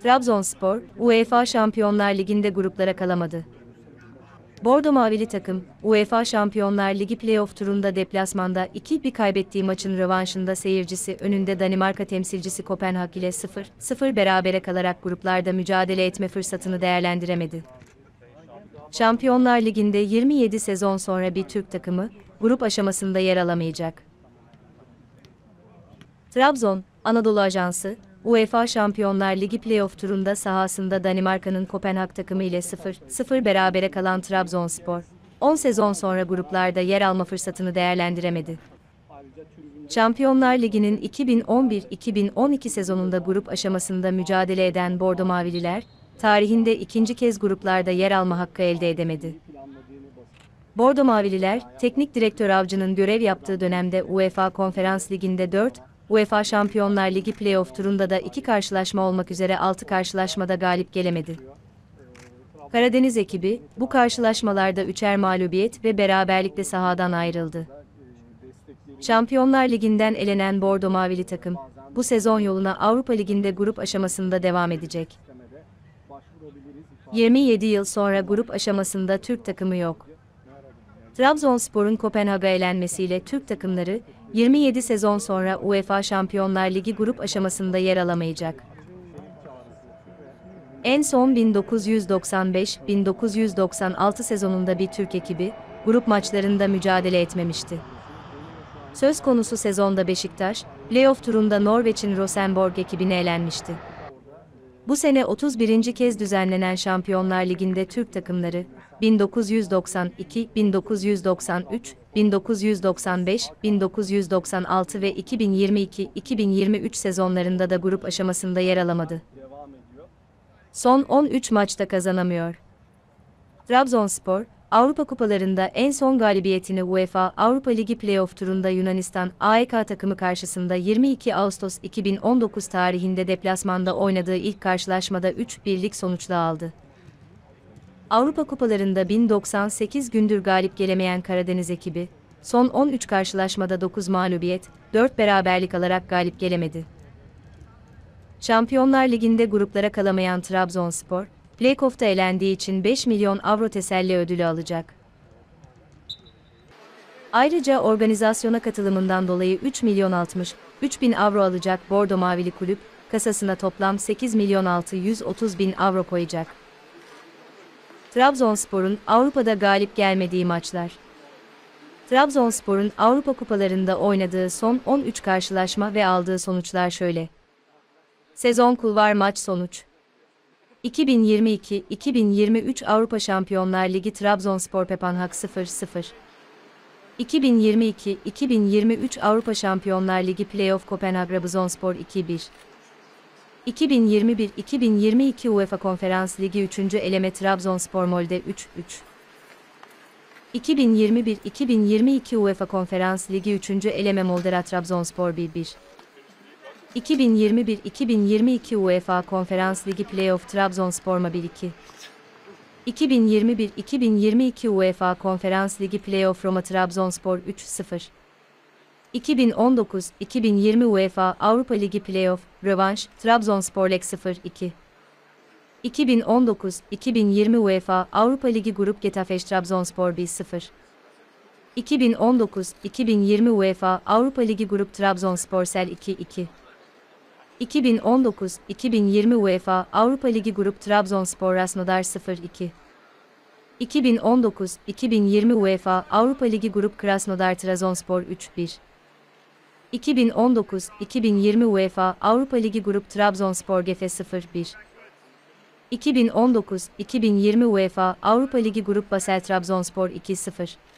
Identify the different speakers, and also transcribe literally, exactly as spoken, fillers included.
Speaker 1: Trabzonspor, UEFA Şampiyonlar Ligi'nde gruplara kalamadı. Bordo Mavili takım, UEFA Şampiyonlar Ligi play-off turunda deplasmanda iki bir kaybettiği maçın rövanşında seyircisi önünde Danimarka temsilcisi Kopenhag ile sıfır sıfır berabere kalarak gruplarda mücadele etme fırsatını değerlendiremedi. Şampiyonlar Ligi'nde yirmi yedi sezon sonra bir Türk takımı, grup aşamasında yer alamayacak. Trabzon, Anadolu Ajansı, UEFA Şampiyonlar Ligi play-off turunda sahasında Danimarka'nın Kopenhag takımı ile sıfır sıfır berabere kalan Trabzonspor, on sezon sonra gruplarda yer alma fırsatını değerlendiremedi. Şampiyonlar Ligi'nin iki bin on bir iki bin on iki sezonunda grup aşamasında mücadele eden Bordo Mavililer, tarihinde ikinci kez gruplarda yer alma hakkı elde edemedi. Bordo Mavililer, Teknik Direktör Avcı'nın görev yaptığı dönemde UEFA Konferans Ligi'nde dört, UEFA Şampiyonlar Ligi play-off turunda da iki karşılaşma olmak üzere altı karşılaşmada galip gelemedi. Karadeniz ekibi, bu karşılaşmalarda üçer mağlubiyet ve beraberlikle sahadan ayrıldı. Şampiyonlar Ligi'nden elenen Bordo Mavili takım, bu sezon yoluna Avrupa Ligi'nde grup aşamasında devam edecek. yirmi yedi yıl sonra grup aşamasında Türk takımı yok. Trabzonspor'un Kopenhag'a elenmesiyle Türk takımları, yirmi yedi sezon sonra UEFA Şampiyonlar Ligi grup aşamasında yer alamayacak. En son bin dokuz yüz doksan beş bin dokuz yüz doksan altı sezonunda bir Türk ekibi, grup maçlarında mücadele etmemişti. Söz konusu sezonda Beşiktaş, play-off turunda Norveç'in Rosenborg ekibine elenmişti. Bu sene otuz birinci kez düzenlenen Şampiyonlar Ligi'nde Türk takımları, bin dokuz yüz doksan iki, bin dokuz yüz doksan üç, bin dokuz yüz doksan beş, bin dokuz yüz doksan altı ve iki bin yirmi iki iki bin yirmi üç sezonlarında da grup aşamasında yer alamadı. Son on üç maçta kazanamıyor. Trabzonspor, Avrupa Kupalarında en son galibiyetini UEFA Avrupa Ligi play-off turunda Yunanistan A E K takımı karşısında yirmi iki Ağustos iki bin on dokuz tarihinde deplasmanda oynadığı ilk karşılaşmada üç birlik sonuçla aldı. Avrupa Kupalarında bin doksan sekiz gündür galip gelemeyen Karadeniz ekibi, son on üç karşılaşmada dokuz mağlubiyet, dört beraberlik alarak galip gelemedi. Şampiyonlar Ligi'nde gruplara kalamayan Trabzonspor, play-off'ta elendiği için beş milyon avro teselli ödülü alacak. Ayrıca organizasyona katılımından dolayı üç milyon altmış üç bin avro alacak Bordo Mavili kulüp, kasasına toplam sekiz milyon altı yüz otuz bin avro koyacak. Trabzonspor'un Avrupa'da galip gelmediği maçlar. Trabzonspor'un Avrupa Kupalarında oynadığı son on üç karşılaşma ve aldığı sonuçlar şöyle. Sezon kulvar maç sonuç. iki bin yirmi iki iki bin yirmi üç Avrupa Şampiyonlar Ligi Trabzonspor Kopenhag sıfır sıfır. iki bin yirmi iki iki bin yirmi üç Avrupa Şampiyonlar Ligi Playoff Kopenhag Trabzonspor iki bir. iki bin yirmi bir iki bin yirmi iki UEFA Konferans Ligi üçüncü eleme Trabzonspor Molde üç üç. iki bin yirmi bir iki bin yirmi iki UEFA Konferans Ligi üçüncü eleme Moldera Trabzonspor bir bir. iki bin yirmi bir iki bin yirmi iki UEFA Konferans Ligi Playoff Trabzonspor bir iki. iki bin yirmi bir iki bin yirmi iki UEFA Konferans Ligi Playoff Roma Trabzonspor üç sıfır. iki bin on dokuz iki bin yirmi UEFA Avrupa Ligi Playoff Rövanş Trabzonspor Lek sıfır iki. iki bin on dokuz iki bin yirmi UEFA Avrupa Ligi Grup Getafe Trabzonspor bir sıfır. iki bin on dokuz iki bin yirmi UEFA Avrupa Ligi Grup Trabzonspor Sel iki iki. iki bin on dokuz iki bin yirmi UEFA Avrupa Ligi Grup Trabzonspor Krasnodar sıfır iki. iki bin on dokuz iki bin yirmi UEFA Avrupa Ligi Grup Krasnodar Trabzonspor üç bir. iki bin on dokuz iki bin yirmi UEFA Avrupa Ligi Grup Trabzonspor Gefe sıfır bir. iki bin on dokuz iki bin yirmi UEFA Avrupa Ligi Grup Basel Trabzonspor iki sıfır.